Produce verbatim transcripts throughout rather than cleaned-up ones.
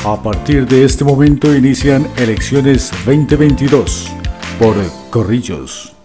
A partir de este momento inician elecciones veinte veintidós por Corrillos.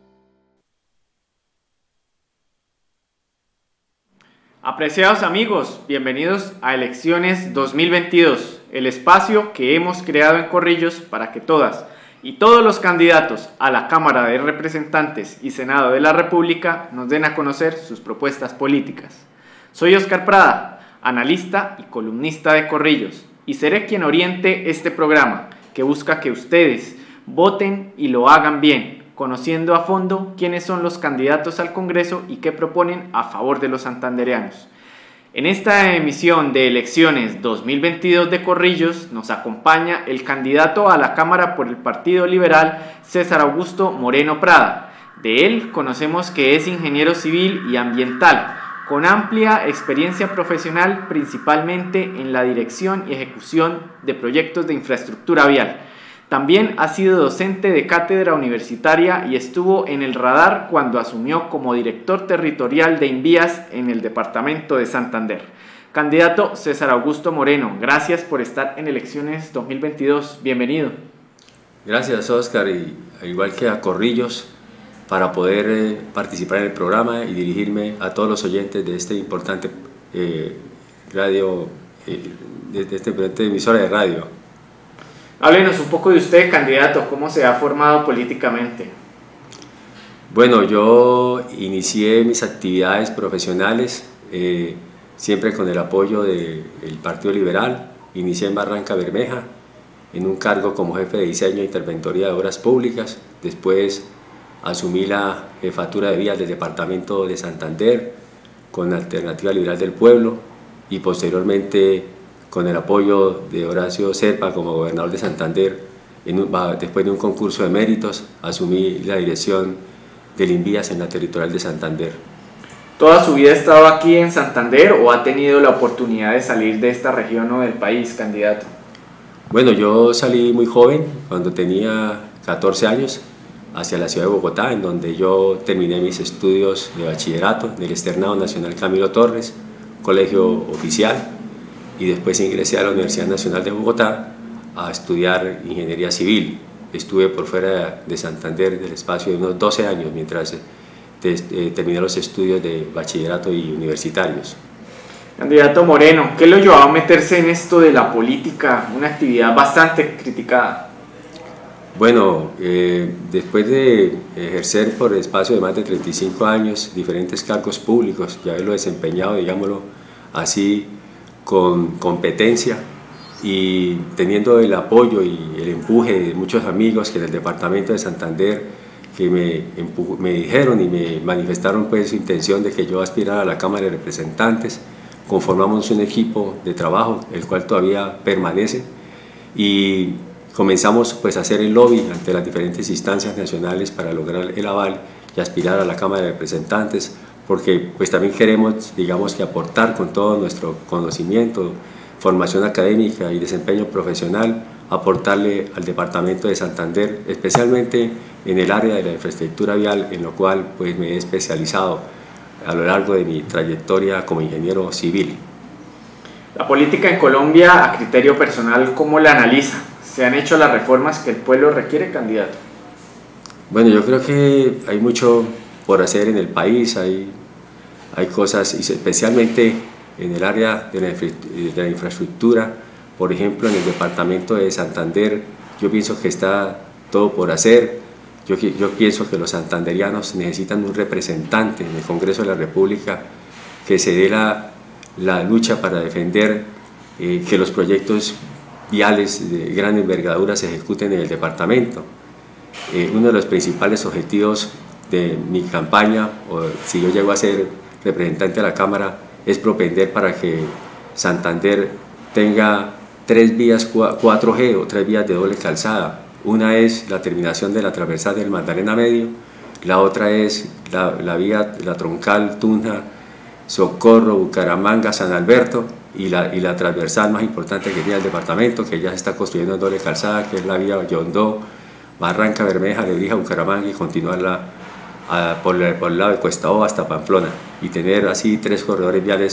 Apreciados amigos, bienvenidos a Elecciones dos mil veintidós, el espacio que hemos creado en Corrillos para que todas y todos los candidatos a la Cámara de Representantes y Senado de la República nos den a conocer sus propuestas políticas. Soy Oscar Prada, analista y columnista de Corrillos, y seré quien oriente este programa que busca que ustedes voten y lo hagan bien, conociendo a fondo quiénes son los candidatos al Congreso y qué proponen a favor de los santandereanos. En esta emisión de Elecciones dos mil veintidós de Corrillos nos acompaña el candidato a la Cámara por el Partido Liberal, César Augusto Moreno Prada. De él conocemos que es ingeniero civil y ambiental, con amplia experiencia profesional principalmente en la dirección y ejecución de proyectos de infraestructura vial. También ha sido docente de cátedra universitaria y estuvo en el radar cuando asumió como director territorial de Invías en el departamento de Santander. Candidato César Augusto Moreno, gracias por estar en Elecciones dos mil veintidós. Bienvenido. Gracias, Oscar, y igual que a Corrillos, para poder eh, participar en el programa y dirigirme a todos los oyentes de este importante eh, radio, eh, de, de esta importante emisora de radio. Háblenos un poco de usted, candidato, ¿cómo se ha formado políticamente? Bueno, yo inicié mis actividades profesionales eh, siempre con el apoyo del Partido Liberal. Inicié en Barranca Bermeja, en un cargo como jefe de diseño e interventoría de obras públicas. Después asumí la jefatura de vías del departamento de Santander con Alternativa Liberal del Pueblo y posteriormente con el apoyo de Horacio Serpa como gobernador de Santander. En un, después de un concurso de méritos asumí la dirección del Invías en la territorial de Santander. ¿Toda su vida ha estado aquí en Santander o ha tenido la oportunidad de salir de esta región o del país, candidato? Bueno, yo salí muy joven, cuando tenía catorce años, hacia la ciudad de Bogotá, en donde yo terminé mis estudios de bachillerato del Externado Nacional Camilo Torres, colegio oficial, y después ingresé a la Universidad Nacional de Bogotá a estudiar ingeniería civil. Estuve por fuera de Santander del espacio de unos doce años mientras eh, terminé los estudios de bachillerato y universitarios. Candidato Moreno, ¿qué lo llevó a meterse en esto de la política, una actividad bastante criticada? Bueno, eh, después de ejercer por el espacio de más de treinta y cinco años diferentes cargos públicos y haberlo desempeñado, digámoslo así, con competencia y teniendo el apoyo y el empuje de muchos amigos que en el departamento de Santander que me, me dijeron y me manifestaron pues su intención de que yo aspirara a la Cámara de Representantes, conformamos un equipo de trabajo, el cual todavía permanece, y comenzamos pues a hacer el lobby ante las diferentes instancias nacionales para lograr el aval y aspirar a la Cámara de Representantes, porque pues también queremos, digamos, que aportar con todo nuestro conocimiento, formación académica y desempeño profesional, aportarle al departamento de Santander, especialmente en el área de la infraestructura vial, en lo cual pues me he especializado a lo largo de mi trayectoria como ingeniero civil. La política en Colombia, a criterio personal, ¿cómo la analiza? ¿Se han hecho las reformas que el pueblo requiere, candidato? Bueno, yo creo que hay mucho por hacer en el país, hay, hay cosas, especialmente en el área de la, de la infraestructura. Por ejemplo, en el departamento de Santander, yo pienso que está todo por hacer. Yo, yo pienso que los santanderianos necesitan un representante en el Congreso de la República que se dé la, la lucha para defender eh, que los proyectos viales de gran envergadura se ejecuten en el departamento. Eh, uno de los principales objetivos de mi campaña, o si yo llego a ser representante de la Cámara, es propender para que Santander tenga tres vías cuatro G o tres vías de doble calzada. Una es la terminación de la transversal del Magdalena Medio, la otra es la, la vía, la troncal Tunja, Socorro, Bucaramanga, San Alberto, y la, y la transversal más importante que tiene el departamento, que ya se está construyendo en doble calzada, que es la vía Yondó, Barranca Bermeja, Lebrija, Bucaramanga, y continuarla a, por, por el lado de Cuesta Ova hasta Pamplona, y tener así tres corredores viales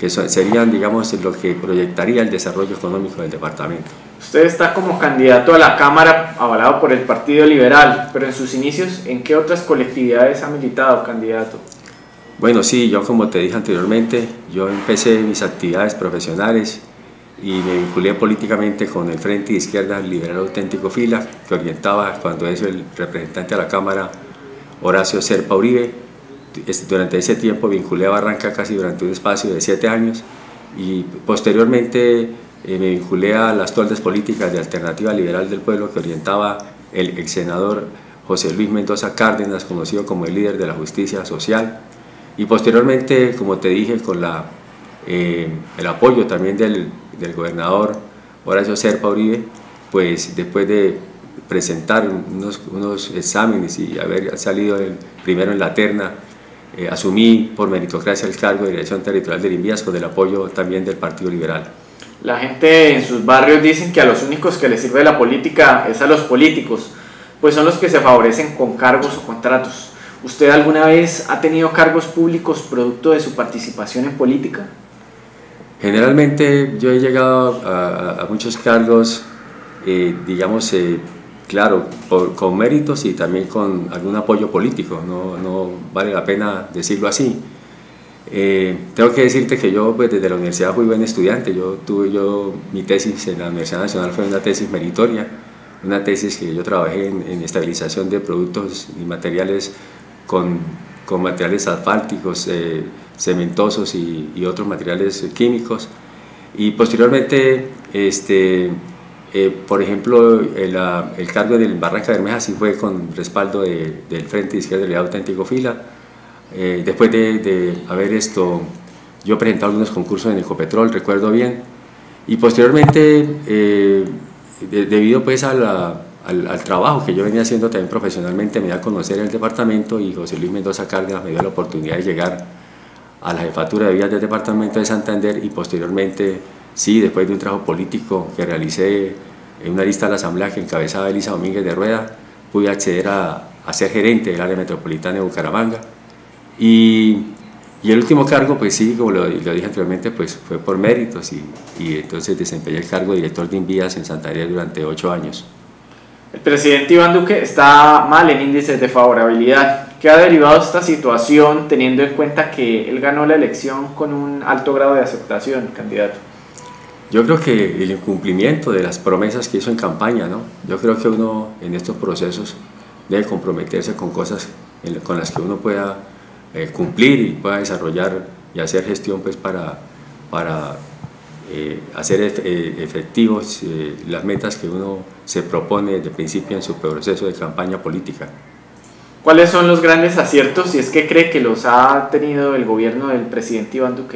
que son, serían, digamos, lo que proyectaría el desarrollo económico del departamento. Usted está como candidato a la Cámara avalado por el Partido Liberal, pero en sus inicios, ¿en qué otras colectividades ha militado, candidato? Bueno, sí, yo como te dije anteriormente, yo empecé mis actividades profesionales y me vinculé políticamente con el Frente de Izquierda Liberal Auténtico Fila, que orientaba cuando es el representante a la Cámara Horacio Serpa Uribe. Durante ese tiempo vinculé a Barranca casi durante un espacio de siete años y posteriormente eh, me vinculé a las toldas políticas de Alternativa Liberal del Pueblo que orientaba el ex senador José Luis Mendoza Cárdenas, conocido como el líder de la justicia social, y posteriormente, como te dije, con la, eh, el apoyo también del, del gobernador Horacio Serpa Uribe, pues después de presentar unos, unos exámenes y haber salido el primero en la terna, eh, asumí por meritocracia el cargo de Dirección Territorial del Invías con el apoyo también del Partido Liberal. La gente en sus barrios dicen que a los únicos que les sirve la política es a los políticos, pues son los que se favorecen con cargos o contratos. ¿Usted alguna vez ha tenido cargos públicos producto de su participación en política? Generalmente yo he llegado a, a muchos cargos, eh, digamos, eh, claro, por, con méritos y también con algún apoyo político, no, no vale la pena decirlo así. Eh, tengo que decirte que yo pues, desde la universidad fui buen estudiante, yo tuve yo, mi tesis en la Universidad Nacional fue una tesis meritoria, una tesis que yo trabajé en, en estabilización de productos y materiales con, con materiales asfálticos, eh, cementosos y, y otros materiales químicos, y posteriormente este, eh, por ejemplo el, el cargo del Barranca Bermeja sí fue con respaldo de, del Frente de Izquierda Liberal Auténtico Fila. Eh, después de, de haber esto, yo presentado algunos concursos en Ecopetrol, recuerdo bien, y posteriormente eh, de, debido pues a la, al, al trabajo que yo venía haciendo también profesionalmente, me dio a conocer el departamento y José Luis Mendoza Cárdenas me dio la oportunidad de llegar a la jefatura de vías del departamento de Santander y posteriormente, sí, después de un trabajo político que realicé en una lista de la asamblea que encabezaba Elisa Domínguez de Rueda, pude acceder a, a ser gerente del área metropolitana de Bucaramanga. Y, y el último cargo, pues sí, como lo, lo dije anteriormente, pues fue por méritos y, y entonces desempeñé el cargo de director de Invías en Santander durante ocho años. El presidente Iván Duque está mal en índices de favorabilidad. ¿Qué ha derivado esta situación teniendo en cuenta que él ganó la elección con un alto grado de aceptación, candidato? Yo creo que el incumplimiento de las promesas que hizo en campaña, ¿no? Yo creo que uno en estos procesos debe comprometerse con cosas en, con las que uno pueda Eh, cumplir y pueda desarrollar y hacer gestión pues para, para eh, hacer efectivos eh, las metas que uno se propone desde el principio en su proceso de campaña política. ¿Cuáles son los grandes aciertos, si es que cree que los ha tenido el gobierno del presidente Iván Duque?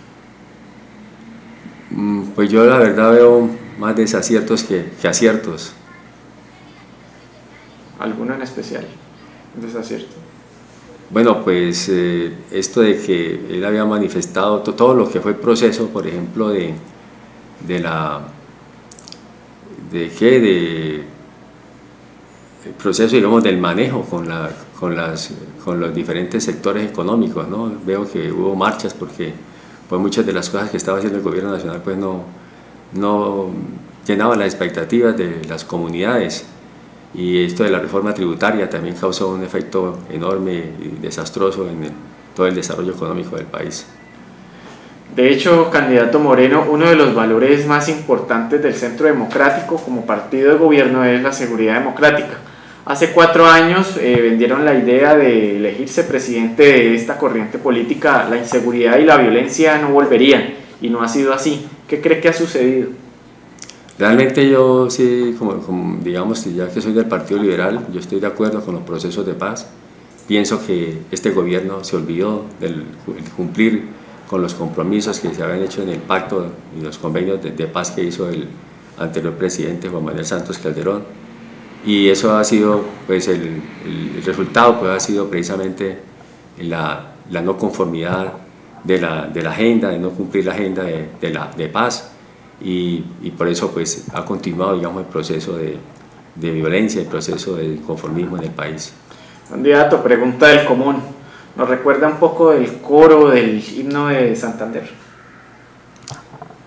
Mm, pues yo la verdad veo más desaciertos que, que aciertos. ¿Alguno en especial? ¿Desacierto? Bueno, pues eh, esto de que él había manifestado to, todo lo que fue el proceso, por ejemplo, de, de la de qué de el proceso, digamos, del manejo con la con las con los diferentes sectores económicos, ¿no? Veo que hubo marchas porque pues muchas de las cosas que estaba haciendo el gobierno nacional pues no no llenaban las expectativas de las comunidades. Y esto de la reforma tributaria también causó un efecto enorme y desastroso en el, todo el desarrollo económico del país. De hecho, candidato Moreno, uno de los valores más importantes del Centro Democrático como partido de gobierno es la seguridad democrática. Hace cuatro años eh, vendieron la idea de elegirse presidente de esta corriente política, la inseguridad y la violencia no volverían, y no ha sido así. ¿Qué cree que ha sucedido? Realmente yo sí, como, como, digamos, ya que soy del Partido Liberal, yo estoy de acuerdo con los procesos de paz. Pienso que este gobierno se olvidó del cumplir con los compromisos que se habían hecho en el pacto y los convenios de, de paz que hizo el anterior presidente Juan Manuel Santos Calderón. Y eso ha sido, pues el, el, el resultado pues, ha sido precisamente la, la no conformidad de la, de la agenda, de no cumplir la agenda de, de, la, de paz. Y, y por eso pues ha continuado, digamos, el proceso de, de violencia, el proceso de conformismo en el país. Candidato, pregunta del común. ¿Nos recuerda un poco del coro del himno de Santander?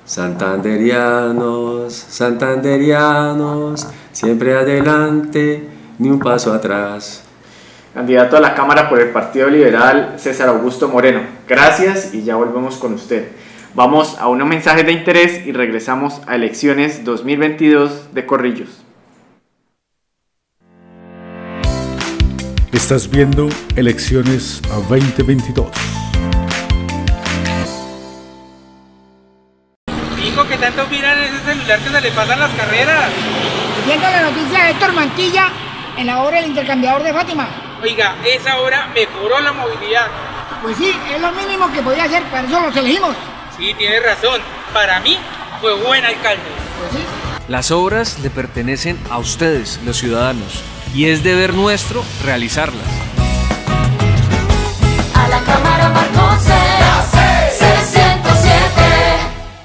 Santanderianos, santanderianos, siempre adelante, ni un paso atrás. Candidato a la Cámara por el Partido Liberal, César Augusto Moreno. Gracias y ya volvemos con usted. Vamos a unos mensajes de interés y regresamos a Elecciones dos mil veintidós de Corrillos. Estás viendo Elecciones veinte veintidós. Hijo, que tanto miran ese celular que se le pasan las carreras. Viendo la noticia de Héctor Mantilla en la obra del intercambiador de Fátima. Oiga, esa obra mejoró la movilidad. Pues sí, es lo mínimo que podía hacer, para eso los elegimos. Sí, tiene razón. Para mí fue buen alcalde. Pues sí. Las obras le pertenecen a ustedes, los ciudadanos, y es deber nuestro realizarlas. A la Cámara marcó seiscientos siete.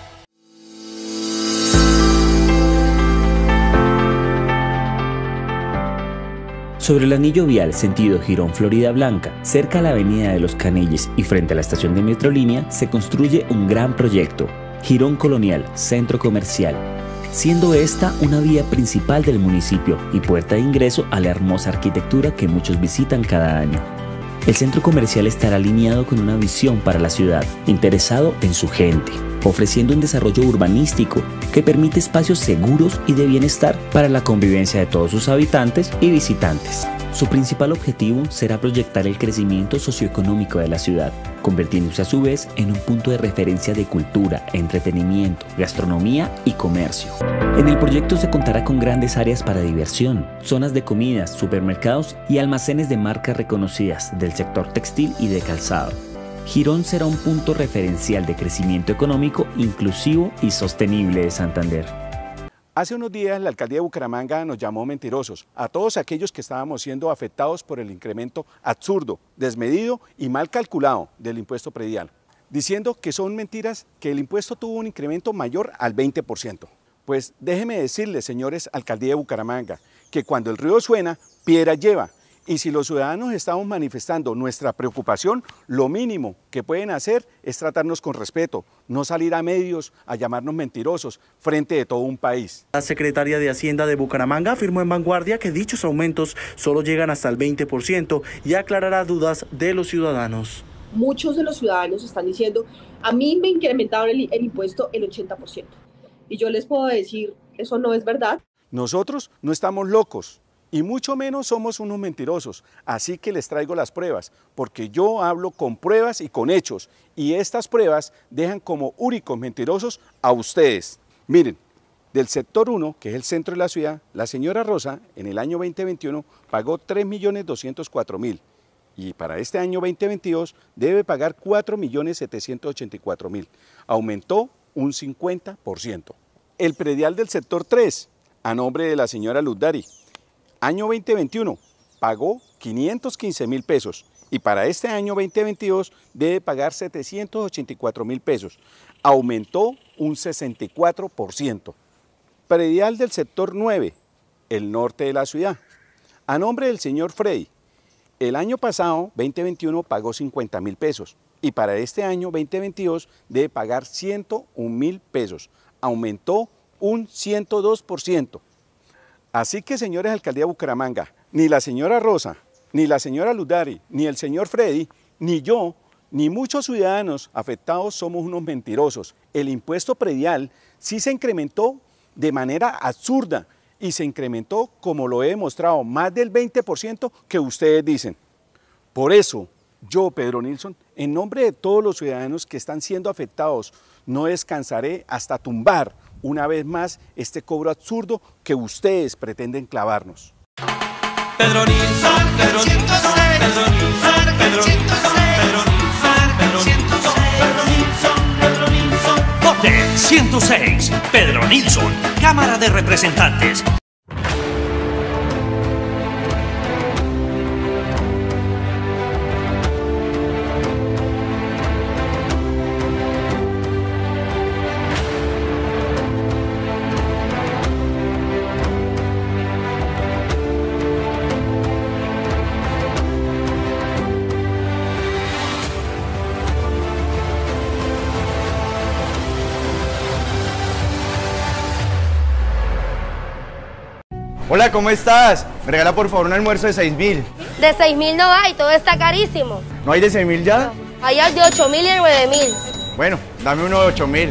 Sobre el anillo vial sentido Girón Florida Blanca, cerca a la avenida de Los Canelles y frente a la estación de Metrolínea, se construye un gran proyecto, Girón Colonial, Centro Comercial, siendo esta una vía principal del municipio y puerta de ingreso a la hermosa arquitectura que muchos visitan cada año. El centro comercial estará alineado con una visión para la ciudad, interesado en su gente, ofreciendo un desarrollo urbanístico que permite espacios seguros y de bienestar para la convivencia de todos sus habitantes y visitantes. Su principal objetivo será proyectar el crecimiento socioeconómico de la ciudad, convirtiéndose a su vez en un punto de referencia de cultura, entretenimiento, gastronomía y comercio. En el proyecto se contará con grandes áreas para diversión, zonas de comidas, supermercados y almacenes de marcas reconocidas del sector textil y de calzado. Girón será un punto referencial de crecimiento económico inclusivo y sostenible de Santander. Hace unos días la alcaldía de Bucaramanga nos llamó mentirosos a todos aquellos que estábamos siendo afectados por el incremento absurdo, desmedido y mal calculado del impuesto predial, diciendo que son mentiras, que el impuesto tuvo un incremento mayor al veinte por ciento. Pues déjenme decirles, señores alcaldía de Bucaramanga, que cuando el río suena, piedra lleva. Y si los ciudadanos estamos manifestando nuestra preocupación, lo mínimo que pueden hacer es tratarnos con respeto, no salir a medios a llamarnos mentirosos frente de todo un país. La secretaria de Hacienda de Bucaramanga afirmó en Vanguardia que dichos aumentos solo llegan hasta el veinte por ciento y aclarará dudas de los ciudadanos. Muchos de los ciudadanos están diciendo, a mí me incrementaron el, el impuesto el ochenta por ciento. Y yo les puedo decir, eso no es verdad. Nosotros no estamos locos. Y mucho menos somos unos mentirosos, así que les traigo las pruebas, porque yo hablo con pruebas y con hechos, y estas pruebas dejan como únicos mentirosos a ustedes. Miren, del sector uno, que es el centro de la ciudad, la señora Rosa en el año veinte veintiuno pagó tres millones doscientos cuatro mil, y para este año veinte veintidós debe pagar cuatro millones setecientos ochenta y cuatro mil, aumentó un cincuenta por ciento. El predial del sector tres, a nombre de la señora Luz Dari, año veinte veintiuno pagó quinientos quince mil pesos y para este año veinte veintidós debe pagar setecientos ochenta y cuatro mil pesos. Aumentó un sesenta y cuatro por ciento. Predial del sector nueve, el norte de la ciudad. A nombre del señor Freddy, el año pasado, veinte veintiuno, pagó cincuenta mil pesos y para este año veinte veintidós debe pagar ciento un mil pesos. Aumentó un ciento dos por ciento. Así que, señores alcaldía de Bucaramanga, ni la señora Rosa, ni la señora Luz Dari, ni el señor Freddy, ni yo, ni muchos ciudadanos afectados somos unos mentirosos. El impuesto predial sí se incrementó de manera absurda y se incrementó, como lo he demostrado, más del veinte por ciento que ustedes dicen. Por eso, yo, Pedro Nilsson, en nombre de todos los ciudadanos que están siendo afectados, no descansaré hasta tumbar una vez más este cobro absurdo que ustedes pretenden clavarnos. Pedro Nilsson, Pedro Nilsson, Pedro Nilsson, Pedro Nilsson, Pedro Nilsson, Pedro Nilsson, Pedro Nilsson, Pedro Nilsson. Vote ciento seis, Pedro Nilsson, Cámara de Representantes. Hola, ¿cómo estás? Me regala por favor un almuerzo de seis mil. De seis mil no hay, todo está carísimo. ¿No hay de seis mil ya? Hay al de ocho mil y nueve mil. Bueno, dame uno de ocho mil.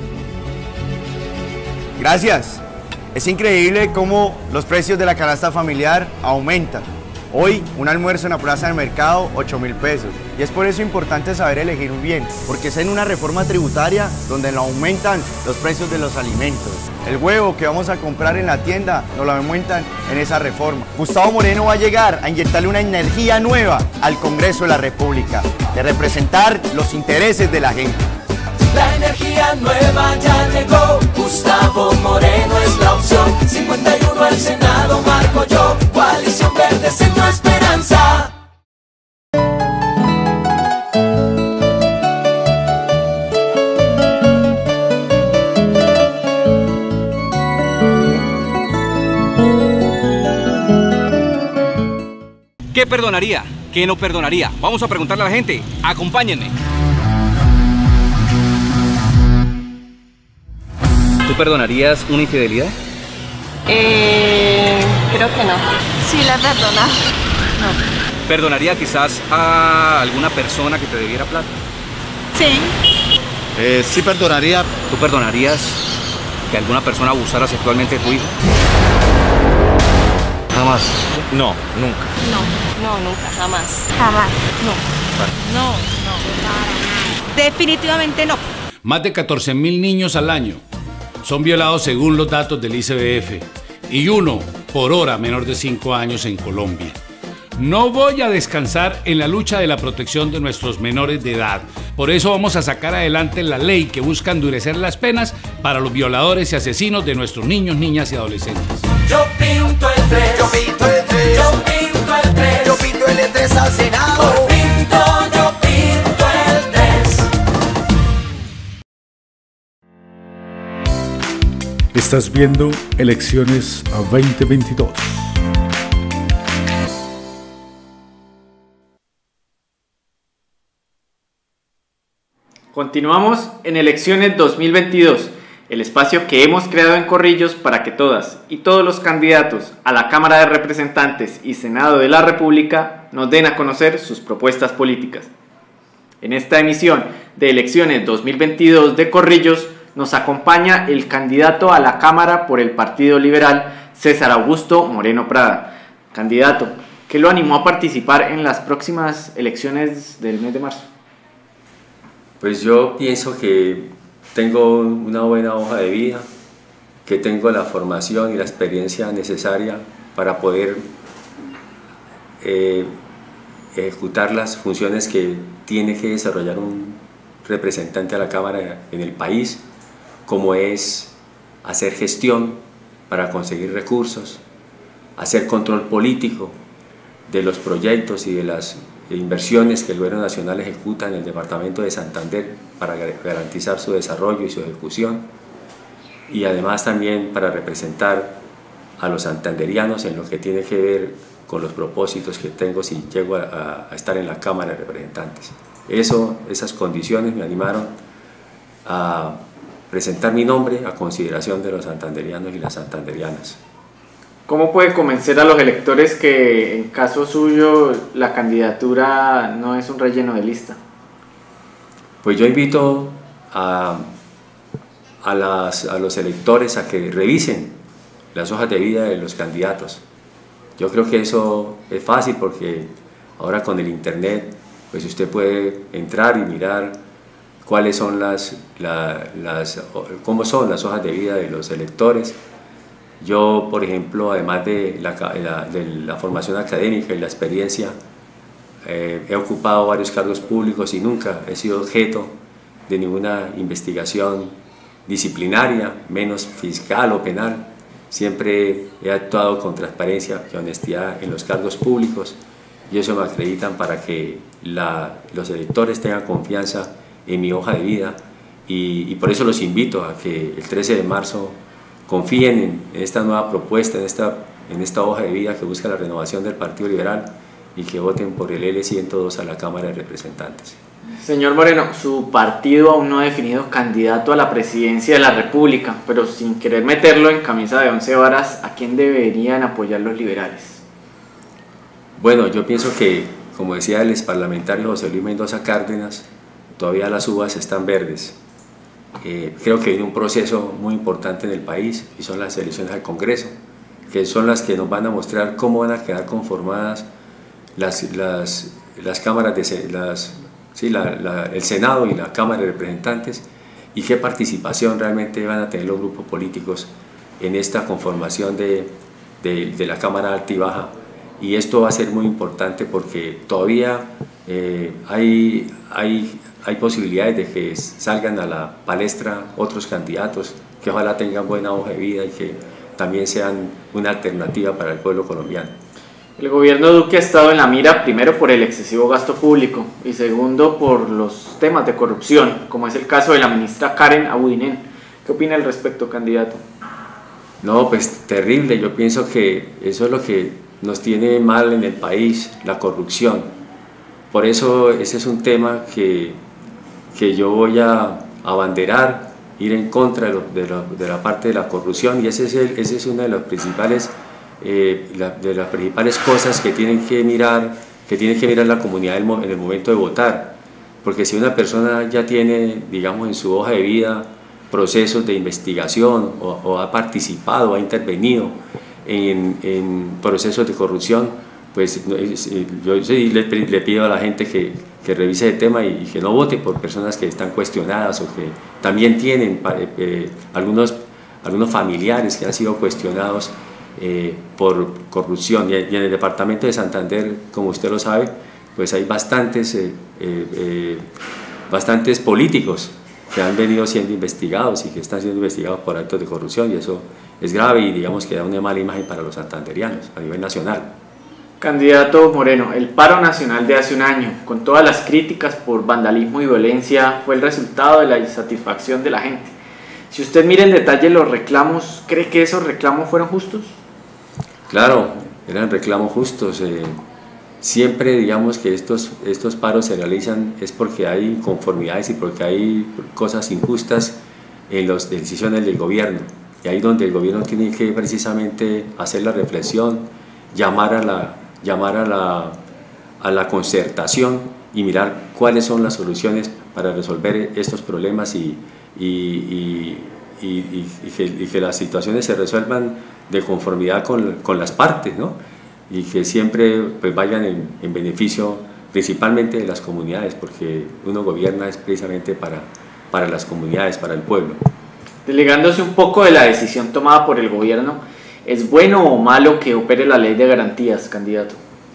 Gracias. Es increíble cómo los precios de la canasta familiar aumentan. Hoy, un almuerzo en la plaza del mercado, ocho mil pesos. Y es por eso importante saber elegir bien, porque es en una reforma tributaria donde no aumentan los precios de los alimentos. El huevo que vamos a comprar en la tienda nos lo aumentan en esa reforma. Gustavo Moreno va a llegar a inyectarle una energía nueva al Congreso de la República, de representar los intereses de la gente. La energía nueva ya llegó, Gustavo Moreno es la opción. cincuenta y uno al Senado marco yo, Coalición Verde, Centro Esperanza. ¿Qué perdonaría? ¿Qué no perdonaría? Vamos a preguntarle a la gente. Acompáñenme. ¿Tú perdonarías una infidelidad? Eh, creo que no. Sí, la perdona. No. ¿Perdonaría quizás a alguna persona que te debiera plata? Sí. Eh, sí perdonaría. ¿Tú perdonarías que alguna persona abusara sexualmente de tu hijo? Jamás. No, nunca. No, no, nunca, jamás. Jamás. No. No, no. Definitivamente no. Más de catorce mil niños al año son violados según los datos del I C B F y uno por hora menor de cinco años en Colombia. No voy a descansar en la lucha de la protección de nuestros menores de edad. Por eso vamos a sacar adelante la ley que busca endurecer las penas para los violadores y asesinos de nuestros niños, niñas y adolescentes. Yo pinto el tres, yo pinto el tres, yo pinto el tres, yo pinto el tres al Senado. Por pinto, yo pinto el tres. Estás viendo Elecciones veinte veintidós. Continuamos en Elecciones dos mil veintidós, el espacio que hemos creado en Corrillos para que todas y todos los candidatos a la Cámara de Representantes y Senado de la República nos den a conocer sus propuestas políticas. En esta emisión de Elecciones dos mil veintidós de Corrillos nos acompaña el candidato a la Cámara por el Partido Liberal, César Augusto Moreno Prada. Candidato, ¿qué lo animó a participar en las próximas elecciones del mes de marzo? Pues yo pienso que tengo una buena hoja de vida, que tengo la formación y la experiencia necesaria para poder eh, ejecutar las funciones que tiene que desarrollar un representante a la Cámara en el país, como es hacer gestión para conseguir recursos, hacer control político de los proyectos y de las inversiones que el Gobierno Nacional ejecuta en el Departamento de Santander para garantizar su desarrollo y su ejecución, y además también para representar a los santanderianos en lo que tiene que ver con los propósitos que tengo si llego a, a estar en la Cámara de Representantes. Eso, esas condiciones me animaron a presentar mi nombre a consideración de los santanderianos y las santanderianas. ¿Cómo puede convencer a los electores que en caso suyo la candidatura no es un relleno de lista? Pues yo invito a, a, las, a los electores a que revisen las hojas de vida de los candidatos. Yo creo que eso es fácil porque ahora con el internet pues usted puede entrar y mirar cuáles son las, la, las, cómo son las hojas de vida de los electores. Yo, por ejemplo, además de la, la, de la formación académica y la experiencia, eh, he ocupado varios cargos públicos y nunca he sido objeto de ninguna investigación disciplinaria, menos fiscal o penal. Siempre he actuado con transparencia y honestidad en los cargos públicos y eso me acreditan para que la, los electores tengan confianza en mi hoja de vida y, y por eso los invito a que el trece de marzo confíen en esta nueva propuesta, en esta, en esta hoja de vida que busca la renovación del Partido Liberal y que voten por el L ciento dos a la Cámara de Representantes. Señor Moreno, su partido aún no ha definido candidato a la presidencia de la República, pero sin querer meterlo en camisa de once varas, ¿a quién deberían apoyar los liberales? Bueno, yo pienso que, como decía el exparlamentario José Luis Mendoza Cárdenas, todavía las uvas están verdes. Eh, creo que viene un proceso muy importante en el país y son las elecciones al Congreso, que son las que nos van a mostrar cómo van a quedar conformadas las, las, las cámaras de las, sí, la, la, el Senado y la Cámara de Representantes, y qué participación realmente van a tener los grupos políticos en esta conformación de, de, de la Cámara Alta y Baja. Y esto va a ser muy importante porque todavía eh, hay, hay, hay posibilidades de que salgan a la palestra otros candidatos que ojalá tengan buena hoja de vida y que también sean una alternativa para el pueblo colombiano. El gobierno Duque ha estado en la mira primero por el excesivo gasto público y segundo por los temas de corrupción, como es el caso de la ministra Karen Abudinen. ¿Qué opina al respecto, candidato? No, pues terrible. Yo pienso que eso es lo que nos tiene mal en el país, la corrupción. Por eso ese es un tema que, que yo voy a abanderar, ir en contra de, lo, de, lo, de la parte de la corrupción, y ese es, el, ese es una de las principales Eh, la, de las principales cosas que tienen que mirar que tiene que mirar la comunidad en el momento de votar, porque si una persona ya tiene, digamos, en su hoja de vida procesos de investigación o, o ha participado, ha intervenido en, en procesos de corrupción, pues yo sí le, le pido a la gente que, que revise el tema y, y que no vote por personas que están cuestionadas o que también tienen eh, algunos, algunos familiares que han sido cuestionados Eh, por corrupción. Y en el departamento de Santander, como usted lo sabe, pues hay bastantes, eh, eh, bastantes políticos que han venido siendo investigados y que están siendo investigados por actos de corrupción, y eso es grave y digamos que da una mala imagen para los santanderianos a nivel nacional. Candidato Moreno, el paro nacional de hace un año, con todas las críticas por vandalismo y violencia, fue el resultado de la insatisfacción de la gente. Si usted mira en detalle los reclamos, ¿cree que esos reclamos fueron justos? Claro, eran reclamos justos. Eh, siempre digamos que estos, estos paros se realizan es porque hay inconformidades y porque hay cosas injustas en las decisiones del gobierno. Y ahí donde el gobierno tiene que precisamente hacer la reflexión, llamar a la, llamar a la, a la concertación y mirar cuáles son las soluciones para resolver estos problemas y, y, y, y, y, y, que, y que las situaciones se resuelvan de conformidad con, con las partes, ¿no? Y que siempre pues, vayan en, en beneficio principalmente de las comunidades, porque uno gobierna es precisamente para, para las comunidades, para el pueblo. Delegándose un poco de la decisión tomada por el gobierno, ¿es bueno o malo que opere la ley de garantías, candidato?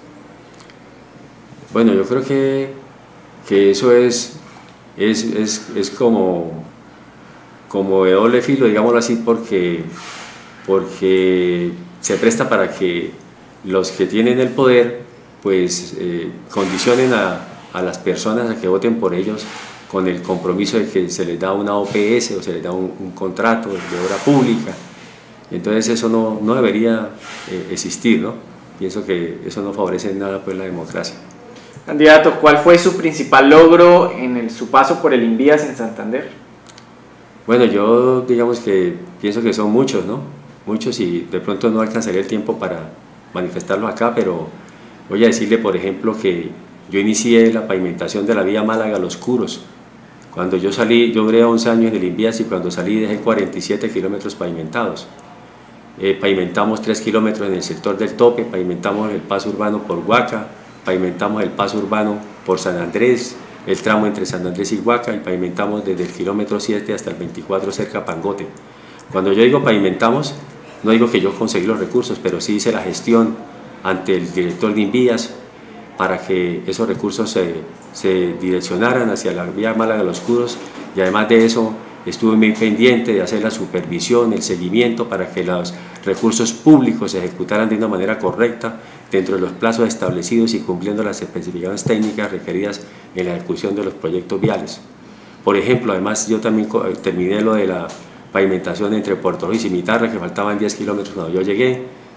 Bueno, yo creo que, que eso es, es, es, es como, como de doble filo, digámoslo así, porque porque se presta para que los que tienen el poder pues eh, condicionen a, a las personas a que voten por ellos con el compromiso de que se les da una O P S o se les da un, un contrato de obra pública. Entonces eso no, no debería eh, existir, ¿no? Pienso que eso no favorece en nada pues la democracia. Candidato, ¿cuál fue su principal logro en el, su paso por el Invías en Santander? Bueno, yo digamos que pienso que son muchos, ¿no? Muchos, y de pronto no alcanzaría el tiempo para manifestarlos acá, pero voy a decirle, por ejemplo, que yo inicié la pavimentación de la vía Málaga-Los Curos. Cuando yo salí, yo duré once años en el Invías y cuando salí dejé cuarenta y siete kilómetros pavimentados. Eh, pavimentamos tres kilómetros en el sector del Tope, pavimentamos el paso urbano por Huaca, pavimentamos el paso urbano por San Andrés, el tramo entre San Andrés y Huaca, y pavimentamos desde el kilómetro siete hasta el veinticuatro cerca a Pangote. Cuando yo digo pavimentamos, no digo que yo conseguí los recursos, pero sí hice la gestión ante el director de Invías para que esos recursos se, se direccionaran hacia la vía Málaga-Los Curos, y además de eso estuve muy pendiente de hacer la supervisión, el seguimiento para que los recursos públicos se ejecutaran de una manera correcta dentro de los plazos establecidos y cumpliendo las especificaciones técnicas requeridas en la ejecución de los proyectos viales. Por ejemplo, además yo también terminé lo de la pavimentación entre Puerto Rico y Cimitarra, que faltaban diez kilómetros cuando yo llegué,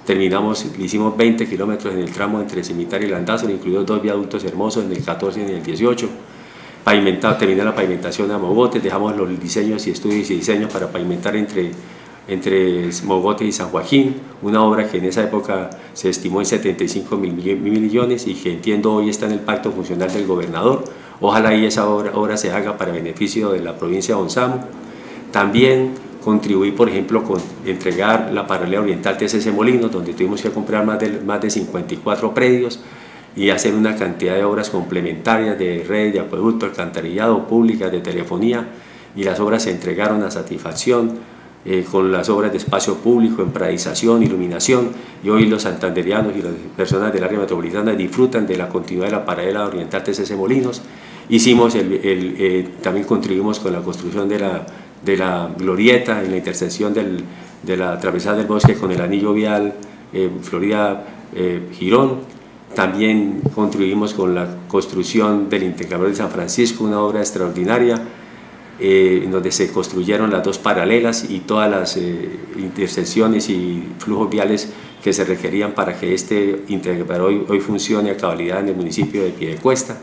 terminamos, hicimos veinte kilómetros en el tramo entre Cimitaria y Landazuri, incluidos dos viaductos hermosos en el catorce y en el dieciocho. Pavimentado, terminé la pavimentación a Mogotes, dejamos los diseños y estudios y diseños para pavimentar entre, entre Mogotes y San Joaquín, una obra que en esa época se estimó en setenta y cinco mil millones y que entiendo hoy está en el pacto funcional del gobernador. Ojalá y esa obra, obra se haga para beneficio de la provincia de Onzamo. También contribuí, por ejemplo, con entregar la paralela oriental T C C Molinos, donde tuvimos que comprar más de, más de cincuenta y cuatro predios y hacer una cantidad de obras complementarias de redes de acueducto, alcantarillado, públicas, de telefonía, y las obras se entregaron a satisfacción eh, con las obras de espacio público, empradización, iluminación, y hoy los santanderianos y las personas del área metropolitana disfrutan de la continuidad de la paralela oriental T C C Molinos. Hicimos el, el, eh, también contribuimos con la construcción de la, de la glorieta en la intersección del, de la atravesada del bosque con el anillo vial eh, Florida eh, Girón. También contribuimos con la construcción del intercambiador de San Francisco, una obra extraordinaria eh, en donde se construyeron las dos paralelas y todas las eh, intersecciones y flujos viales que se requerían para que este intercambiador hoy, hoy funcione a cabalidad en el municipio de Piedecuesta.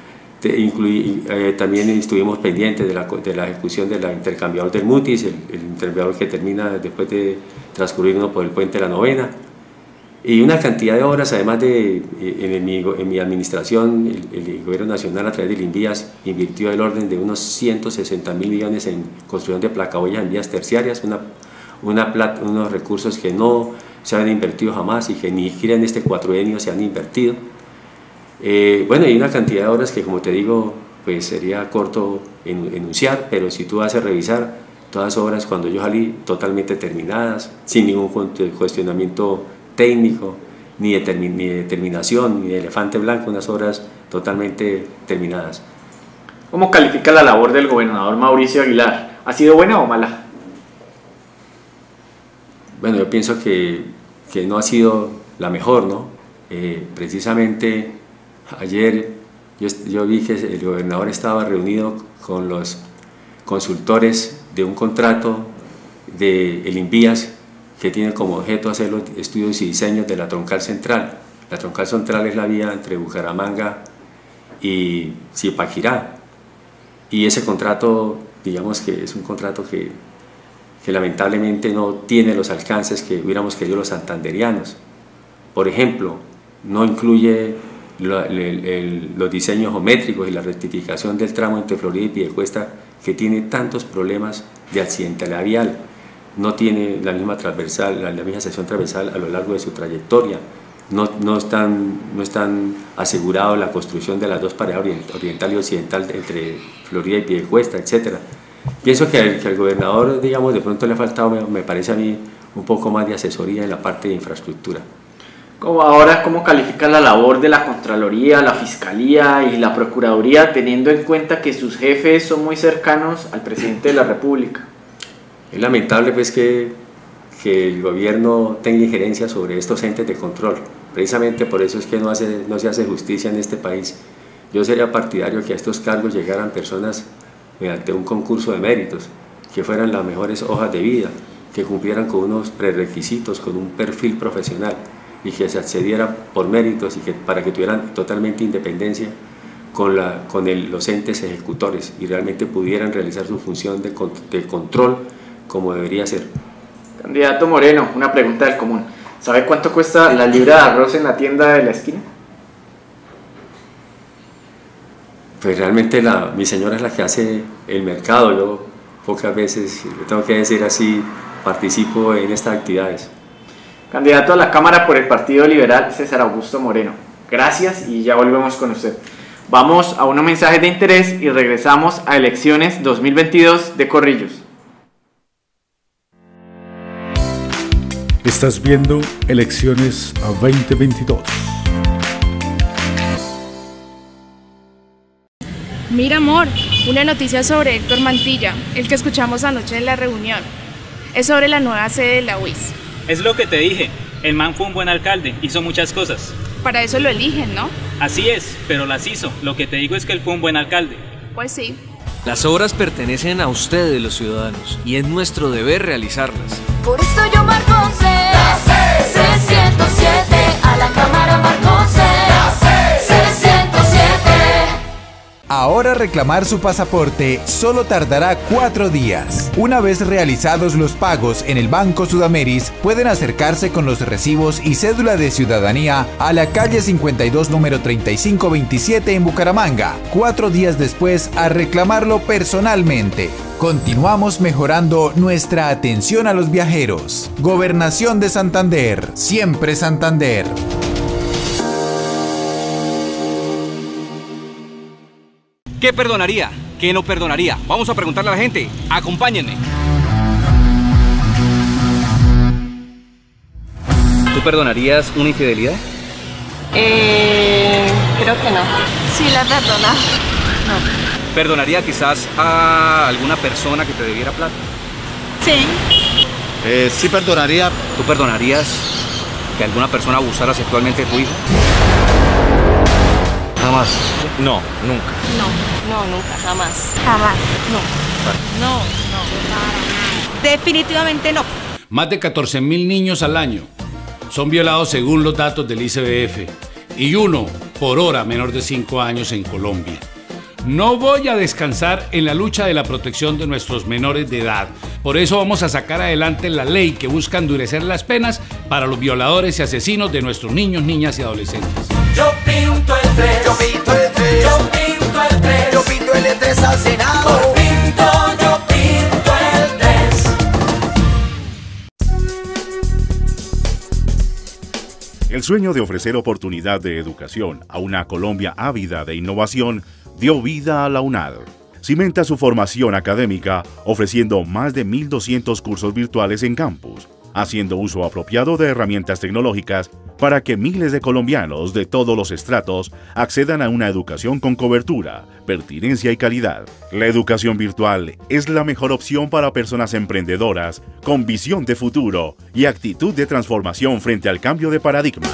Incluí, eh, también estuvimos pendientes de la, de la ejecución del intercambiador del Mutis, el, el intercambiador que termina después de transcurrir uno por el puente de la Novena, y una cantidad de obras, además de en, el, en mi administración, el, el gobierno nacional a través del INVIAS invirtió el orden de unos ciento sesenta mil millones en construcción de placaboyas en vías terciarias, una, una plata, unos recursos que no se han invertido jamás y que ni siquiera en este cuatrienio se han invertido. Eh, bueno, hay una cantidad de obras que, como te digo, pues sería corto en, enunciar, pero si tú haces revisar todas las obras cuando yo salí totalmente terminadas, sin ningún cuestionamiento técnico, ni de, termi ni de determinación, ni de elefante blanco, unas obras totalmente terminadas. ¿Cómo califica la labor del gobernador Mauricio Aguilar? ¿Ha sido buena o mala? Bueno, yo pienso que, que no ha sido la mejor, ¿no? Eh, precisamente ayer yo, yo vi que el gobernador estaba reunido con los consultores de un contrato del INVIAS que tiene como objeto hacer los estudios y diseños de la troncal central. La troncal central es la vía entre Bucaramanga y Zipaquirá, y ese contrato, digamos que es un contrato que, que lamentablemente no tiene los alcances que hubiéramos querido los santanderianos. Por ejemplo, no incluye lo, el, el, los diseños geométricos y la rectificación del tramo entre Florida y Piedecuesta, que tiene tantos problemas de accidentalidad vial. No tiene la misma transversal, la, la misma sección transversal a lo largo de su trayectoria. No, no, están, no están asegurados la construcción de las dos parejas oriental y occidental entre Florida y Piedecuesta, etcétera. Pienso que al, que al gobernador, digamos, de pronto le ha faltado, me, me parece a mí, un poco más de asesoría en la parte de infraestructura. Como ahora, ¿cómo califica la labor de la Contraloría, la Fiscalía y la Procuraduría, teniendo en cuenta que sus jefes son muy cercanos al presidente de la República? Es lamentable pues que, que el gobierno tenga injerencia sobre estos entes de control. Precisamente por eso es que no, hace, no se hace justicia en este país. Yo sería partidario que a estos cargos llegaran personas mediante un concurso de méritos, que fueran las mejores hojas de vida, que cumplieran con unos prerequisitos, con un perfil profesional, y que se accediera por méritos y que, para que tuvieran totalmente independencia con, la, con el, los entes ejecutores y realmente pudieran realizar su función de, de control como debería ser. Candidato Moreno, una pregunta del común. ¿Sabe cuánto cuesta la libra de arroz en la tienda de la esquina? Pues realmente la, mi señora es la que hace el mercado. Yo pocas veces, le tengo que decir así, participo en estas actividades. Candidato a la Cámara por el Partido Liberal, César Augusto Moreno. Gracias y ya volvemos con usted. Vamos a unos mensajes de interés y regresamos a Elecciones dos mil veintidós de Corrillos. Estás viendo Elecciones veinte veintidós. Mira, amor, una noticia sobre Héctor Mantilla, el que escuchamos anoche en la reunión. Es sobre la nueva sede de la U I S. Es lo que te dije, el man fue un buen alcalde, hizo muchas cosas. Para eso lo eligen, ¿no? Así es, pero las hizo. Lo que te digo es que él fue un buen alcalde. Pues sí. Las obras pertenecen a ustedes, los ciudadanos, y es nuestro deber realizarlas. Por eso yo marco C, C la cámara marcó seiscientos siete. Ahora reclamar su pasaporte solo tardará cuatro días. Una vez realizados los pagos en el Banco Sudameris, pueden acercarse con los recibos y cédula de ciudadanía a la calle cincuenta y dos, número treinta y cinco veintisiete en Bucaramanga. Cuatro días después a reclamarlo personalmente. Continuamos mejorando nuestra atención a los viajeros. Gobernación de Santander, siempre Santander. ¿Qué perdonaría? ¿Qué no perdonaría? Vamos a preguntarle a la gente. Acompáñenme. ¿Tú perdonarías una infidelidad? Eh, creo que no. Sí, la perdona. No. ¿Perdonaría quizás a alguna persona que te debiera plata? Sí. Eh, sí perdonaría. ¿Tú perdonarías que alguna persona abusara sexualmente de tu hijo? Jamás. No, nunca. No, no, nunca, jamás. Jamás. No. No, no. Definitivamente no. Más de catorce mil niños al año son violados según los datos del I C B F y uno por hora menor de cinco años en Colombia. No voy a descansar en la lucha de la protección de nuestros menores de edad. Por eso vamos a sacar adelante la ley que busca endurecer las penas para los violadores y asesinos de nuestros niños, niñas y adolescentes. Yo pinto el tres, yo pinto el tres, yo pinto el tres, yo pinto el tres al Senado. Por pinto, yo pinto el tres. El sueño de ofrecer oportunidad de educación a una Colombia ávida de innovación dio vida a la UNAD. Cimenta su formación académica ofreciendo más de mil doscientos cursos virtuales en campus, haciendo uso apropiado de herramientas tecnológicas para que miles de colombianos de todos los estratos accedan a una educación con cobertura, pertinencia y calidad. La educación virtual es la mejor opción para personas emprendedoras con visión de futuro y actitud de transformación frente al cambio de paradigmas.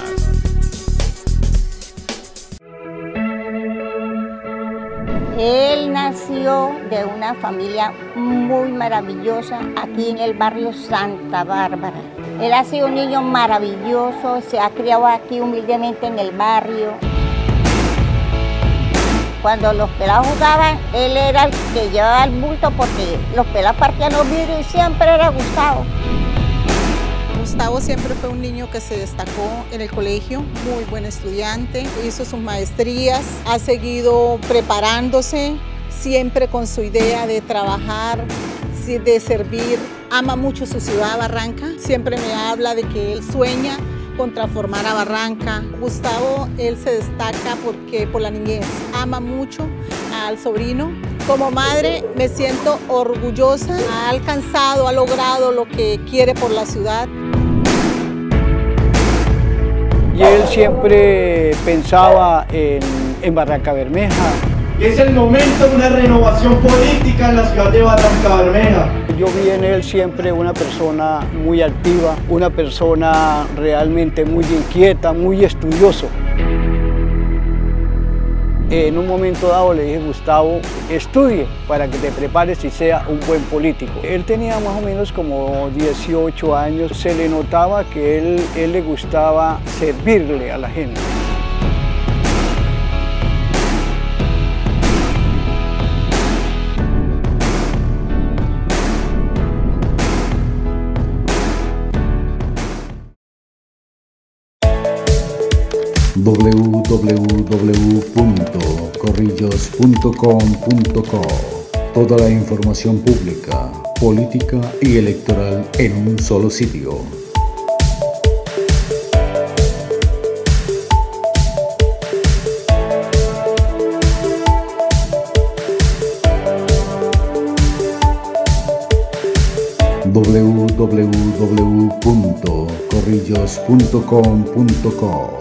Él nació de una familia muy maravillosa aquí en el barrio Santa Bárbara. Él ha sido un niño maravilloso, se ha criado aquí humildemente en el barrio. Cuando los pelados jugaban, él era el que llevaba el bulto porque los pelados partían los vidrios y siempre era Gustavo. Gustavo siempre fue un niño que se destacó en el colegio, muy buen estudiante, hizo sus maestrías, ha seguido preparándose, siempre con su idea de trabajar, de servir, ama mucho su ciudad, Barranca, siempre me habla de que él sueña con transformar a Barranca. Gustavo, él se destaca porque por la niñez, ama mucho al sobrino. Como madre me siento orgullosa, ha alcanzado, ha logrado lo que quiere por la ciudad. Y él siempre pensaba en, en Barranca Bermeja. Es el momento de una renovación política en la ciudad de Barranca Bermeja. Yo vi en él siempre una persona muy activa, una persona realmente muy inquieta, muy estudioso. En un momento dado le dije, Gustavo, estudie para que te prepares y sea un buen político. Él tenía más o menos como dieciocho años, se le notaba que él, él le gustaba servirle a la gente. doble u doble u doble u punto corrillos punto com punto co. Toda la información pública, política y electoral en un solo sitio. doble u doble u doble u punto corrillos punto com punto co.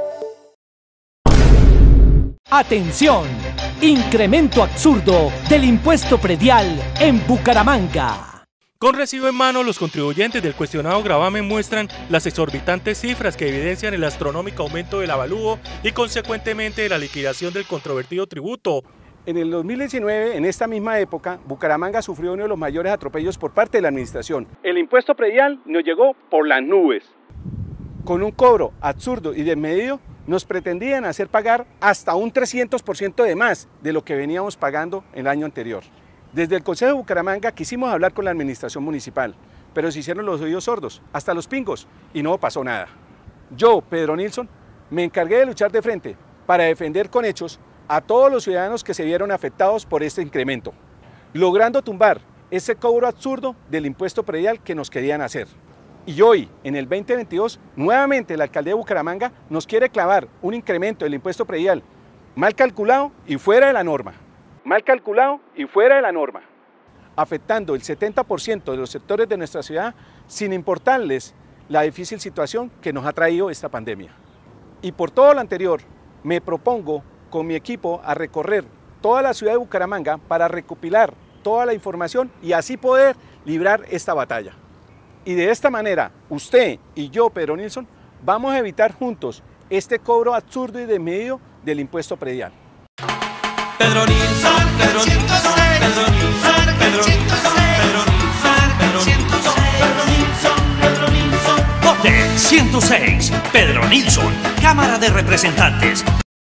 ¡Atención! Incremento absurdo del impuesto predial en Bucaramanga. Con recibo en mano, los contribuyentes del cuestionado gravamen muestran las exorbitantes cifras que evidencian el astronómico aumento del avalúo y consecuentemente la liquidación del controvertido tributo. En el dos mil diecinueve, en esta misma época, Bucaramanga sufrió uno de los mayores atropellos por parte de la administración. El impuesto predial nos llegó por las nubes. Con un cobro absurdo y desmedido, nos pretendían hacer pagar hasta un trescientos por ciento de más de lo que veníamos pagando el año anterior. Desde el Consejo de Bucaramanga quisimos hablar con la administración municipal, pero se hicieron los oídos sordos, hasta los pingos, y no pasó nada. Yo, Pedro Nilsson, me encargué de luchar de frente para defender con hechos a todos los ciudadanos que se vieron afectados por este incremento, logrando tumbar ese cobro absurdo del impuesto predial que nos querían hacer. Y hoy, en el veinte veintidós, nuevamente la alcaldía de Bucaramanga nos quiere clavar un incremento del impuesto predial mal calculado y fuera de la norma. Mal calculado y fuera de la norma, afectando el setenta por ciento de los sectores de nuestra ciudad sin importarles la difícil situación que nos ha traído esta pandemia. Y por todo lo anterior, me propongo con mi equipo a recorrer toda la ciudad de Bucaramanga para recopilar toda la información y así poder librar esta batalla. Y de esta manera, usted y yo, Pedro Nilsson, vamos a evitar juntos este cobro absurdo y desmedido del impuesto predial. Pedro Nilsson, Pedro Nilsson, Pedro Nilsson, Pedro Nilsson, Pedro Nilsson, Pedro Nilsson, Pedro Nilsson. Vote ciento seis, Pedro Nilsson, Cámara de Representantes.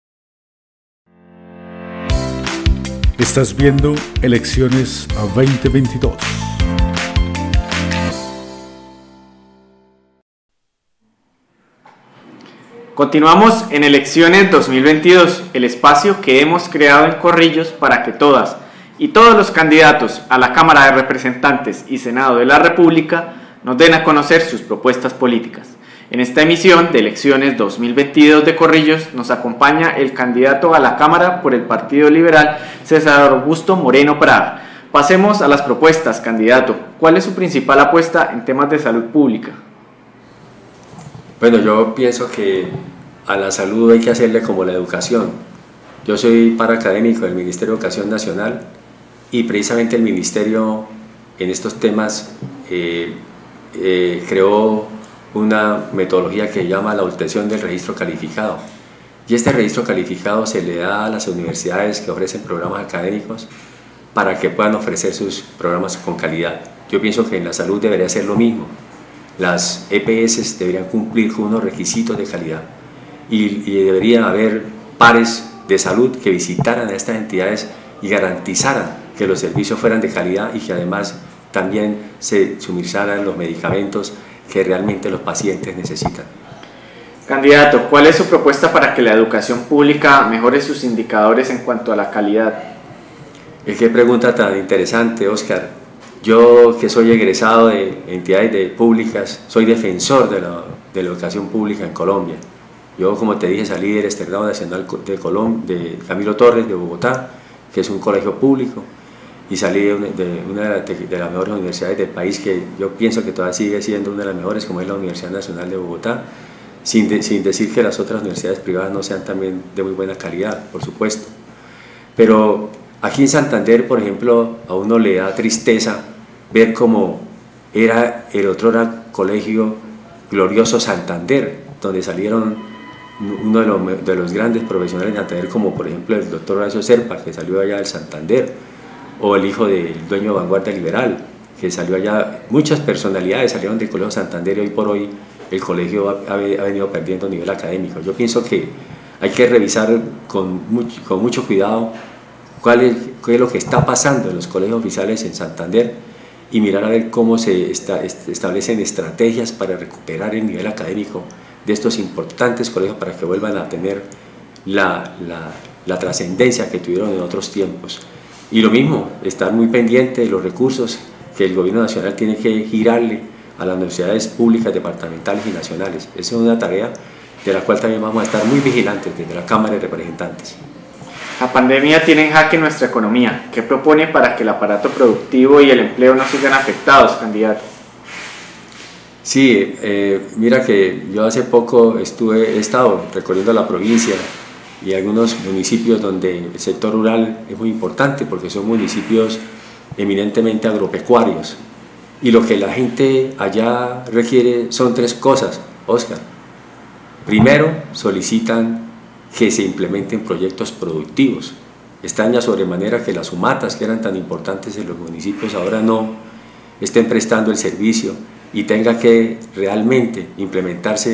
Estás viendo Elecciones veinte veintidós. Continuamos en Elecciones dos mil veintidós, el espacio que hemos creado en Corrillos para que todas y todos los candidatos a la Cámara de Representantes y Senado de la República nos den a conocer sus propuestas políticas. En esta emisión de Elecciones dos mil veintidós de Corrillos nos acompaña el candidato a la Cámara por el Partido Liberal, César Augusto Moreno Prada. Pasemos a las propuestas, candidato. ¿Cuál es su principal apuesta en temas de salud pública? Bueno, yo pienso que a la salud hay que hacerle como la educación. Yo soy paraacadémico del Ministerio de Educación Nacional y precisamente el Ministerio en estos temas eh, eh, creó una metodología que se llama la obtención del registro calificado. Y este registro calificado se le da a las universidades que ofrecen programas académicos para que puedan ofrecer sus programas con calidad. Yo pienso que en la salud debería ser lo mismo. Las E P S deberían cumplir con unos requisitos de calidad y, y debería haber pares de salud que visitaran a estas entidades y garantizaran que los servicios fueran de calidad y que además también se suministraran los medicamentos que realmente los pacientes necesitan. Candidato, ¿cuál es su propuesta para que la educación pública mejore sus indicadores en cuanto a la calidad? Es que pregunta tan interesante, Oscar. Yo, que soy egresado de entidades de públicas, soy defensor de la, de la educación pública en Colombia. Yo, como te dije, salí del Externado Nacional de, Colom de Camilo Torres, de Bogotá, que es un colegio público, y salí de una de, una de, de las mejores universidades del país, que yo pienso que todavía sigue siendo una de las mejores, como es la Universidad Nacional de Bogotá, sin, de, sin decir que las otras universidades privadas no sean también de muy buena calidad, por supuesto. Pero aquí en Santander, por ejemplo, a uno le da tristeza ver cómo era el otro colegio Glorioso Santander, donde salieron uno de los, de los grandes profesionales de Santander, como por ejemplo el doctor Horacio Serpa, que salió allá del Santander, o el hijo del dueño de Vanguardia Liberal, que salió allá. Muchas personalidades salieron del Colegio Santander y hoy por hoy el colegio ha, ha venido perdiendo nivel académico. Yo pienso que hay que revisar con mucho, con mucho cuidado cuál es, qué es lo que está pasando en los colegios oficiales en Santander y mirar a ver cómo se esta, establecen estrategias para recuperar el nivel académico de estos importantes colegios para que vuelvan a tener la, la, la trascendencia que tuvieron en otros tiempos. Y lo mismo, estar muy pendiente de los recursos que el gobierno nacional tiene que girarle a las universidades públicas, departamentales y nacionales. Esa es una tarea de la cual también vamos a estar muy vigilantes desde la Cámara de Representantes. La pandemia tiene en jaque nuestra economía. ¿Qué propone para que el aparato productivo y el empleo no sigan afectados, candidato? Sí, eh, mira que yo hace poco estuve, he estado recorriendo la provincia y algunos municipios donde el sector rural es muy importante porque son municipios eminentemente agropecuarios. Y lo que la gente allá requiere son tres cosas, Oscar. Primero, solicitan que se implementen proyectos productivos. Extraña sobremanera que las humatas, que eran tan importantes en los municipios, ahora no estén prestando el servicio y tenga que realmente implementarse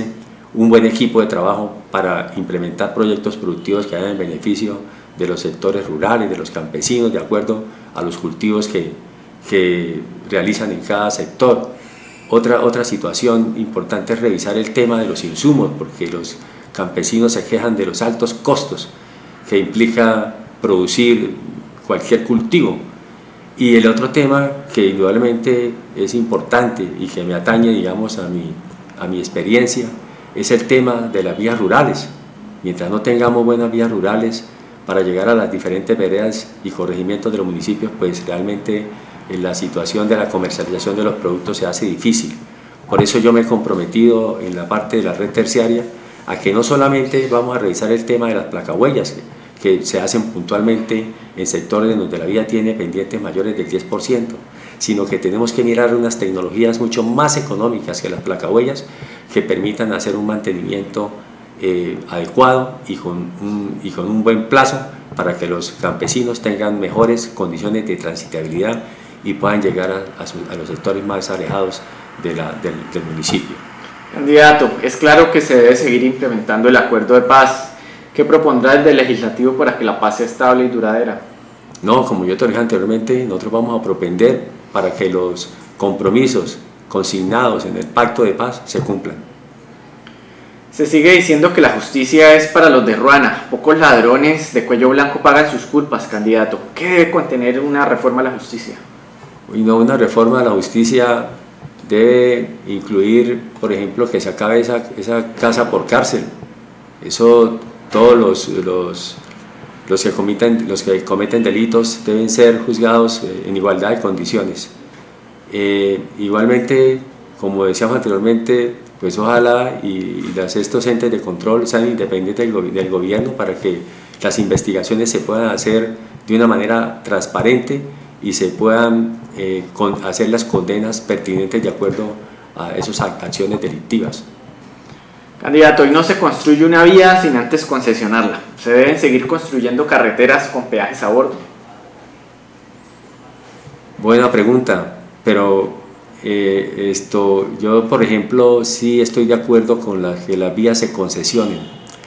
un buen equipo de trabajo para implementar proyectos productivos que hagan en beneficio de los sectores rurales, de los campesinos, de acuerdo a los cultivos que, que realizan en cada sector. Otra, otra situación importante es revisar el tema de los insumos, porque los campesinos se quejan de los altos costos que implica producir cualquier cultivo. Y el otro tema que indudablemente es importante y que me atañe, digamos, a mi, a mi experiencia, es el tema de las vías rurales. Mientras no tengamos buenas vías rurales para llegar a las diferentes veredas y corregimientos de los municipios, pues realmente la situación de la comercialización de los productos se hace difícil. Por eso yo me he comprometido en la parte de la red terciaria a que no solamente vamos a revisar el tema de las placahuellas, que, que se hacen puntualmente en sectores donde la vía tiene pendientes mayores del diez por ciento, sino que tenemos que mirar unas tecnologías mucho más económicas que las placahuellas que permitan hacer un mantenimiento eh, adecuado y con, un, y con un buen plazo para que los campesinos tengan mejores condiciones de transitabilidad y puedan llegar a, a, su, a los sectores más alejados de la, del, del municipio. Candidato, es claro que se debe seguir implementando el acuerdo de paz. ¿Qué propondrá desde el legislativo para que la paz sea estable y duradera? No, como yo te dije anteriormente, nosotros vamos a propender para que los compromisos consignados en el pacto de paz se cumplan. Se sigue diciendo que la justicia es para los de Ruana. Pocos ladrones de cuello blanco pagan sus culpas, candidato. ¿Qué debe contener una reforma a la justicia? Y no, una reforma a la justicia debe incluir, por ejemplo, que se acabe esa, esa casa por cárcel. Eso, todos los, los, los, que cometen, los que cometen delitos deben ser juzgados en igualdad de condiciones. Eh, igualmente, como decíamos anteriormente, pues ojalá y, y las, estos entes de control sean independientes del, del gobierno para que las investigaciones se puedan hacer de una manera transparente y se puedan eh, con, hacer las condenas pertinentes de acuerdo a esas acciones delictivas. Candidato, hoy no se construye una vía sin antes concesionarla. ¿Se deben seguir construyendo carreteras con peajes a bordo? Buena pregunta, pero eh, esto, yo por ejemplo sí estoy de acuerdo con la, que las vías se concesionen,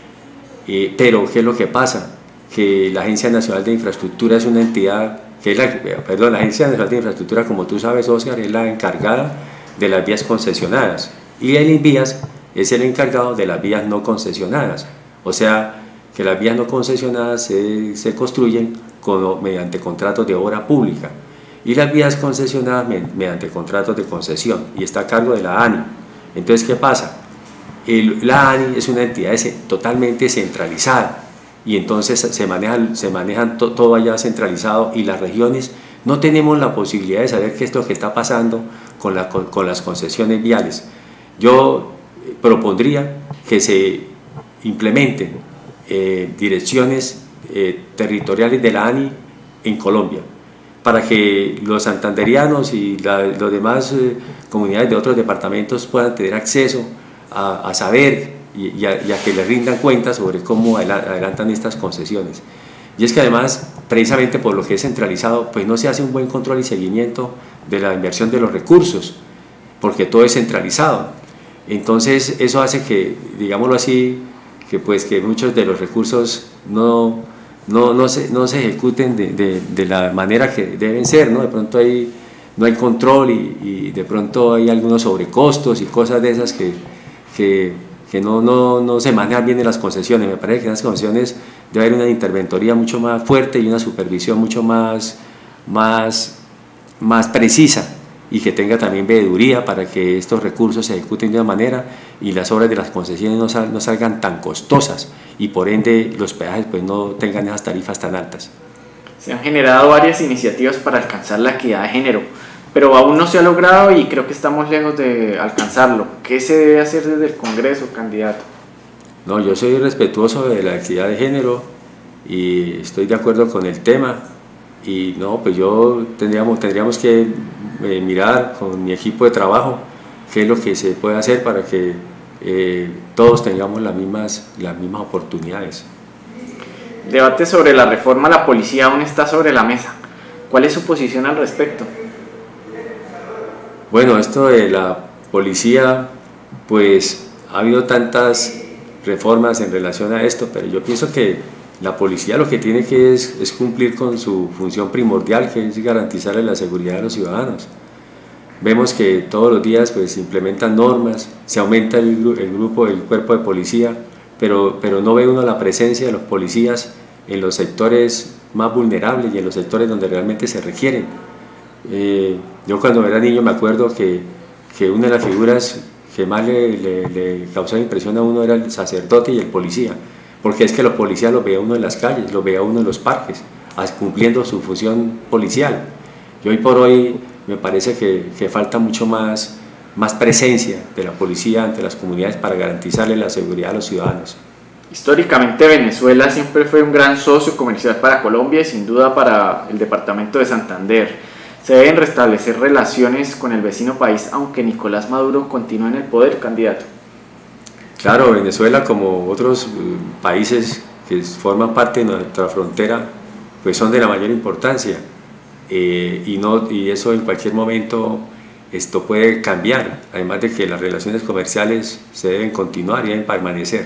eh, pero ¿qué es lo que pasa? Que la Agencia Nacional de Infraestructura es una entidad, que es la, perdón, la Agencia Nacional de Infraestructura, como tú sabes, Oscar, es la encargada de las vías concesionadas y el INVÍAS es el encargado de las vías no concesionadas, o sea que las vías no concesionadas se, se construyen con, mediante contratos de obra pública y las vías concesionadas mediante contratos de concesión y está a cargo de la A N I. Entonces, ¿qué pasa? El, la A N I es una entidad totalmente centralizada y entonces se manejan, se manejan to, todo allá centralizado y las regiones no tenemos la posibilidad de saber qué es lo que está pasando con, la, con, con las concesiones viales. Yo propondría que se implementen eh, direcciones eh, territoriales de la A N I en Colombia, para que los santanderianos y la, los demás eh, comunidades de otros departamentos puedan tener acceso a, a saber y, y, a, y a que les rindan cuenta sobre cómo adelantan estas concesiones. Y es que además, precisamente por lo que es centralizado, pues no se hace un buen control y seguimiento de la inversión de los recursos, porque todo es centralizado. Entonces eso hace que, digámoslo así, que, pues, que muchos de los recursos no, no, no, se, no se ejecuten de, de, de la manera que deben ser, ¿no? De pronto hay, no hay control y, y de pronto hay algunos sobrecostos y cosas de esas que, que, que no, no, no se manejan bien en las concesiones. Me parece que en las concesiones debe haber una interventoría mucho más fuerte y una supervisión mucho más, más, más precisa, y que tenga también veeduría para que estos recursos se ejecuten de una manera y las obras de las concesiones no, sal, no salgan tan costosas y por ende los peajes pues no tengan esas tarifas tan altas. Se han generado varias iniciativas para alcanzar la equidad de género, pero aún no se ha logrado y creo que estamos lejos de alcanzarlo. ¿Qué se debe hacer desde el Congreso, candidato? No, yo soy respetuoso de la equidad de género y estoy de acuerdo con el tema y no, pues yo tendríamos, tendríamos que Eh, mirar con mi equipo de trabajo qué es lo que se puede hacer para que eh, todos tengamos las mismas, las mismas oportunidades. El debate sobre la reforma a la policía aún está sobre la mesa. ¿Cuál es su posición al respecto? Bueno, esto de la policía, pues ha habido tantas reformas en relación a esto, pero yo pienso que la policía lo que tiene que es, es cumplir con su función primordial, que es garantizarle la seguridad de los ciudadanos. Vemos que todos los días pues, se implementan normas, se aumenta el, el grupo, el cuerpo de policía, pero, pero no ve uno la presencia de los policías en los sectores más vulnerables y en los sectores donde realmente se requieren. Eh, yo cuando era niño me acuerdo que, que una de las figuras que más le, le, le causaba impresión a uno era el sacerdote y el policía, porque es que los policías los veía uno en las calles, los veía uno en los parques, cumpliendo su función policial. Y hoy por hoy me parece que, que falta mucho más, más presencia de la policía ante las comunidades para garantizarle la seguridad a los ciudadanos. Históricamente Venezuela siempre fue un gran socio comercial para Colombia y sin duda para el departamento de Santander. Se deben restablecer relaciones con el vecino país aunque Nicolás Maduro continúe en el poder, candidato. Claro, Venezuela como otros países que forman parte de nuestra frontera pues son de la mayor importancia eh, y, no, y eso en cualquier momento esto puede cambiar, además de que las relaciones comerciales se deben continuar y deben permanecer.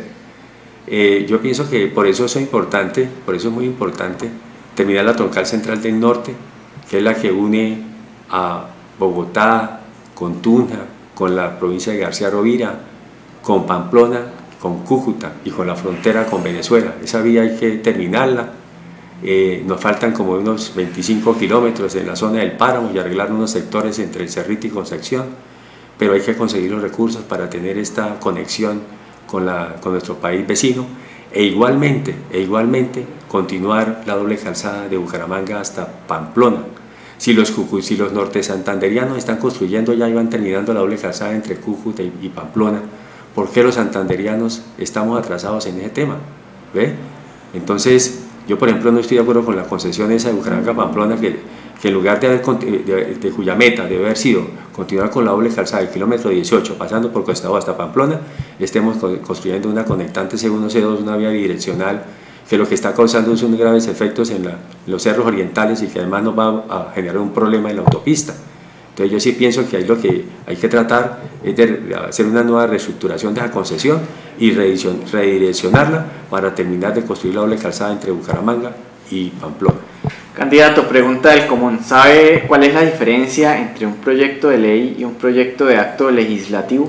Eh, yo pienso que por eso es importante, por eso es muy importante terminar la troncal central del norte, que es la que une a Bogotá con Tunja, con la provincia de García Rovira, con Pamplona, con Cúcuta y con la frontera con Venezuela. Esa vía hay que terminarla. Eh, nos faltan como unos veinticinco kilómetros en la zona del Páramo y arreglar unos sectores entre el Cerrito y Concepción, pero hay que conseguir los recursos para tener esta conexión con, la, con nuestro país vecino e igualmente, e igualmente continuar la doble calzada de Bucaramanga hasta Pamplona. Si los, si los norte santanderianos están construyendo ya y van terminando la doble calzada entre Cúcuta y, y Pamplona, ¿por qué los santanderianos estamos atrasados en ese tema? ¿Ve? Entonces, yo por ejemplo no estoy de acuerdo con la concesión esa de Bucaramanga-Pamplona, que, que en lugar de, haber, de, de cuya meta debe haber sido continuar con la doble calzada del kilómetro dieciocho, pasando por Cuestavo hasta Pamplona, estemos construyendo una conectante C uno C dos, una vía bidireccional, que lo que está causando es unos graves efectos en, la, en los cerros orientales y que además nos va a generar un problema en la autopista. Entonces yo sí pienso que ahí lo que hay que tratar es de hacer una nueva reestructuración de la concesión y redireccionarla para terminar de construir la doble calzada entre Bucaramanga y Pamplona. Candidato, pregunta del común. ¿Sabe cuál es la diferencia entre un proyecto de ley y un proyecto de acto legislativo?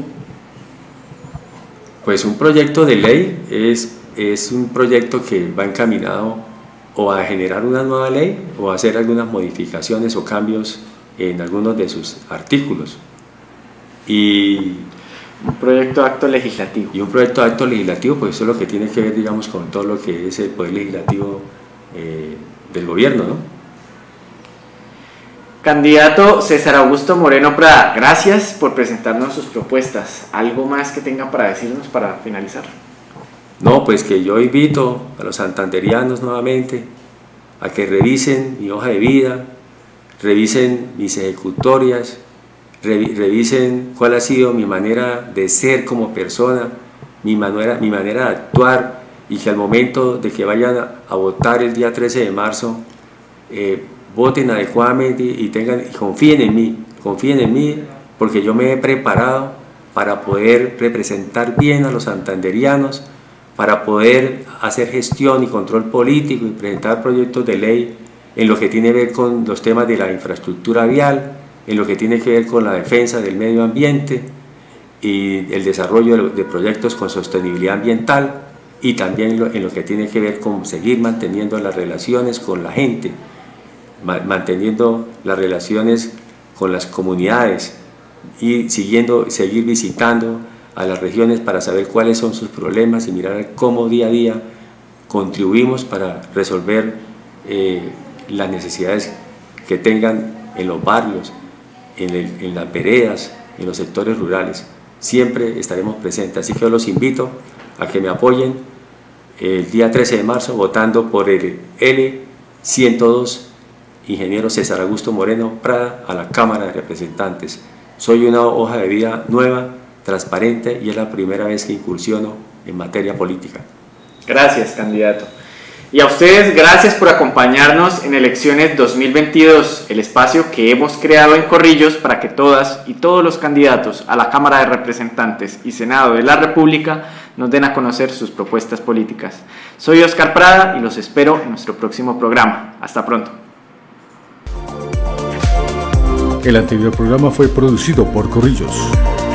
Pues un proyecto de ley es, es un proyecto que va encaminado o a generar una nueva ley o a hacer algunas modificaciones o cambios en algunos de sus artículos. Y un proyecto de acto legislativo. Y un proyecto de acto legislativo, pues eso es lo que tiene que ver, digamos, con todo lo que es el poder legislativo eh, del gobierno, ¿no? Candidato César Augusto Moreno Prada, gracias por presentarnos sus propuestas. ¿Algo más que tenga para decirnos para finalizar? No, pues que yo invito a los santanderianos nuevamente a que revisen mi hoja de vida, revisen mis ejecutorias, revisen cuál ha sido mi manera de ser como persona, mi manera, mi manera de actuar, y que al momento de que vayan a, a votar el día trece de marzo, eh, voten adecuadamente y, tengan, y confíen en mí, confíen en mí, porque yo me he preparado para poder representar bien a los santanderianos, para poder hacer gestión y control político y presentar proyectos de ley en lo que tiene que ver con los temas de la infraestructura vial, en lo que tiene que ver con la defensa del medio ambiente y el desarrollo de proyectos con sostenibilidad ambiental, y también en lo que tiene que ver con seguir manteniendo las relaciones con la gente, manteniendo las relaciones con las comunidades y siguiendo, seguir visitando a las regiones para saber cuáles son sus problemas y mirar cómo día a día contribuimos para resolver eh, las necesidades que tengan en los barrios, en, el, en las veredas, en los sectores rurales. Siempre estaremos presentes, así que yo los invito a que me apoyen el día trece de marzo votando por el L ciento dos, ingeniero César Augusto Moreno Prada, a la Cámara de Representantes. Soy una hoja de vida nueva, transparente, y es la primera vez que incursiono en materia política. Gracias, candidato. Y a ustedes, gracias por acompañarnos en Elecciones dos mil veintidós, el espacio que hemos creado en Corrillos para que todas y todos los candidatos a la Cámara de Representantes y Senado de la República nos den a conocer sus propuestas políticas. Soy Oscar Prada y los espero en nuestro próximo programa. Hasta pronto. El anterior programa fue producido por Corrillos.